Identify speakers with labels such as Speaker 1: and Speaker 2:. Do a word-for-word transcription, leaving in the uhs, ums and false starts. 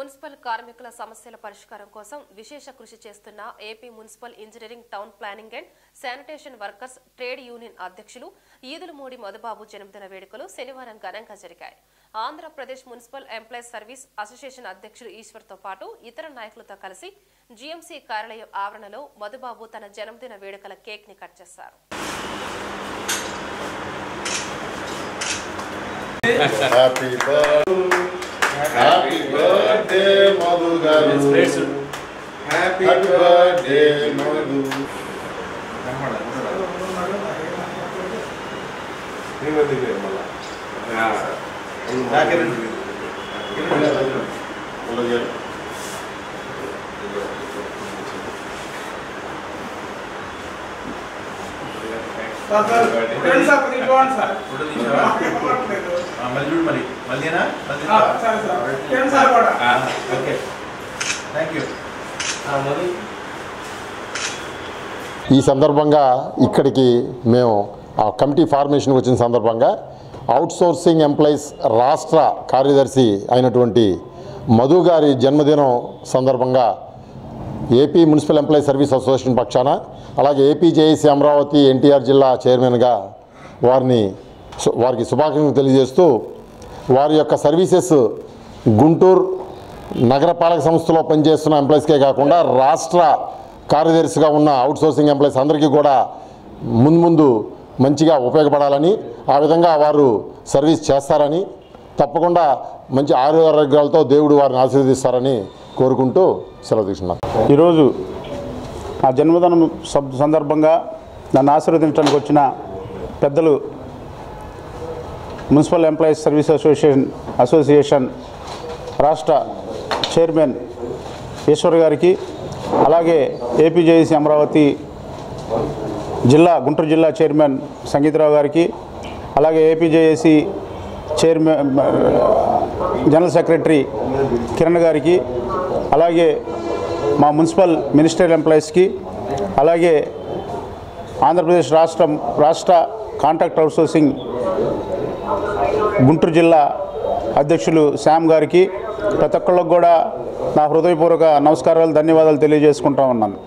Speaker 1: Municipal కార్మికుల సమస్యల పరిష్కారం కోసం విశేష కృషి చేస్తున్న AP municipal engineering town planning and sanitation workers trade union అధ్యక్షులు ఈదులమూడి మధుబాబు జన్మదిన వేడుకలు శనివారం ఘనంగా జరిగాయి. Andhra Pradesh municipal employees service association అధ్యక్షులు ఈశ్వర్తో పాటు ఇతర నాయకులతో కలిసి జీఎంసీ కార్యాలయం ఆవరణలో మధుబాబు తన జన్మదిన వేడుకల కేక్ ని కట్ చేశారు.
Speaker 2: Happy birthday, happy birthday, Madhu garu. Happy birthday, Madhu.
Speaker 3: Friends అప్పుడు ఇవ్వండి సార్
Speaker 4: మళ్ళీ మరి మళ్ళీనా
Speaker 3: సరే సార్ ఫ్రెండ్స్ సార్ కూడా
Speaker 4: ఓకే థ్యాంక్ యూ.
Speaker 2: ఈ సందర్భంగా ఇక్కడికి మేము ఆ కమిటీ ఫార్మేషన్కి వచ్చిన సందర్భంగా అవుట్సోర్సింగ్ ఎంప్లాయీస్ రాష్ట్ర కార్యదర్శి అయినటువంటి మధు గారి జన్మదినం సందర్భంగా AP municipal employees service association పక్షాన అలాగే ఏపీజేఏసీ అమరావతి ఎన్టీఆర్ జిల్లా చైర్మన్గా వారిని వారికి శుభాకాంక్షలు తెలియజేస్తూ వారి యొక్క సర్వీసెస్ గుంటూరు నగరపాలక సంస్థలో పనిచేస్తున్న ఎంప్లాయీస్కే కాకుండా రాష్ట్ర కార్యదర్శిగా ఉన్న అవుట్సోర్సింగ్ ఎంప్లాయీస్ అందరికీ కూడా ముందు ముందు మంచిగా ఉపయోగపడాలని, ఆ విధంగా వారు సర్వీస్ చేస్తారని, తప్పకుండా మంచి ఆరోగ్యాలతో దేవుడు వారిని ఆశీర్వదిస్తారని కోరుకుంటూ సెలవు తీసుకున్నాను.
Speaker 5: ఈరోజు నా జన్మదినం సందర్భంగా నన్ను ఆశీర్వదించడానికి వచ్చిన పెద్దలు municipal employees service association association రాష్ట్ర చైర్మన్ ఈశ్వర్ గారికి, అలాగే ఏపీజేఏసీ అమరావతి జిల్లా గుంటూరు జిల్లా చైర్మన్ సంగీతరావు గారికి, అలాగే APJAC chairman general secretary Kiran గారికి, అలాగే మా మున్సిపల్ మినిస్టరియల్ ఎంప్లాయీస్కి, అలాగే ఆంధ్రప్రదేశ్ రాష్ట్రం రాష్ట్ర కాంట్రాక్ట్ అవుట్సోర్సింగ్ గుంటూరు జిల్లా అధ్యక్షులు శ్యామ్ గారికి, ప్రతి ఒక్కళ్ళకు కూడా నా హృదయపూర్వక నమస్కారాలు, ధన్యవాదాలు తెలియజేసుకుంటా ఉన్నాను.